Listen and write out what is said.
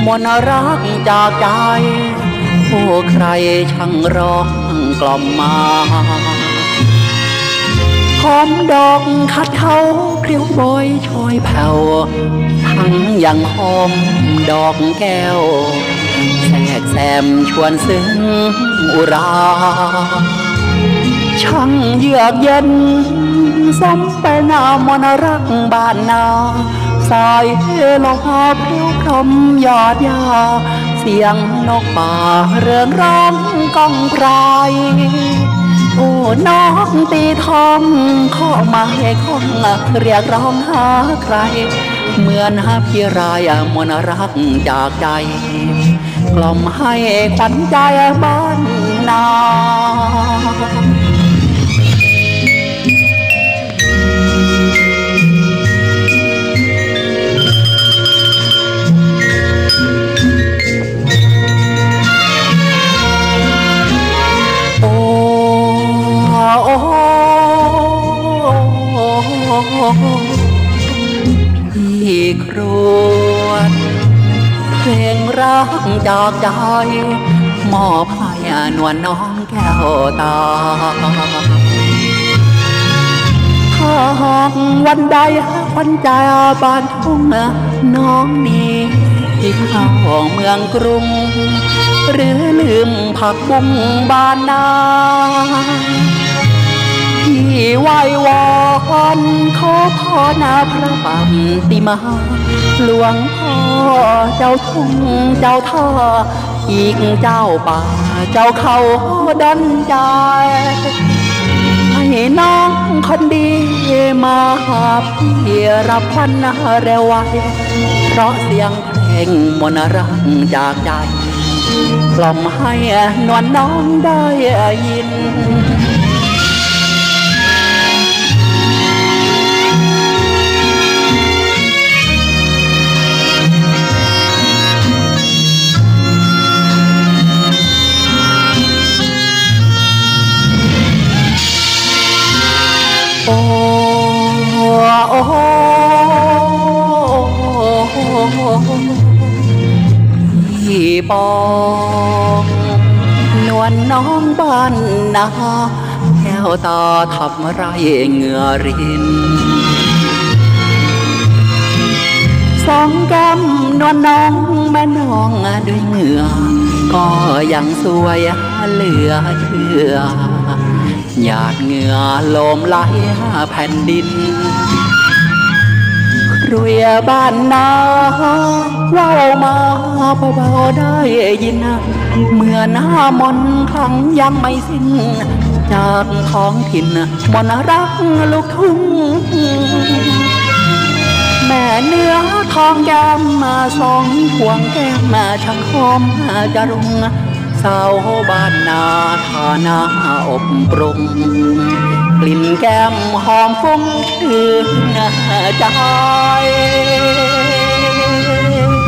มนต์รักจากใจโอ้ใครช่างร้องกล่อมมาหอมดอกคัดเขาพริ้วโบยโชยแผ่วทั้งยังหอมดอกแก้วแทรกแซมชวนซึ้งอุราช่างเยือกเย็นสมเป็นมนต์รักบ้านนาสายลมพริ้วพรมยอดยาเสียงนกป่าเรืองร้องก้องไพรโอ้น้องตีทองข้อหมายของเรียกร้องหาใครเหมือนพี่รายมนต์รักจากใจกล่อมให้ขวัญใจบ้านนาพี่ครวญเพลงรักจากใจมอบให้นวลน้องแก้วตาถ้าหากวันใดขวัญใจบ้านทุ่งน้องนี้ที่เข้าเมืองกรุงหรือลืมผักบุ้งบ้านนาที่ไหว้วอนขอพรพระปัตติมาหลวงพ่อเจ้าทุ่งเจ้าท่าอีกเจ้าป่าเจ้าเขาดันใจให้น้องคนดีมาหาพี่รับขวัญเร็วไวเพราะเสียงเพลงมนต์รักจากใจกล่อมให้นวลน้องได้ยินโอ้โอ้พี่ปองนวลน้องบ้านนาแก้วตาทำไรเหงื่อรินสองแก้มนวลน้องแม่น้องด้วยเหงื่อก็ยังสวยเหลือเชื่อหยาดเหงื่อลมไหลแผ่นดินรุ่ยบ้านนาว่าวมาเบาๆได้ยินเมื่อหน้ามนครั้งยังไม่สิ้นจากท้องถิ่นมนต์รักลูกทุ่งแม่เนื้อทองแก้มมาสองพวงแก้มมาช่างหอมจะรุ่งสาวบ้านนาทานาอบปรุงกลิ่นแก้มหอมฟุ้งถึงใจ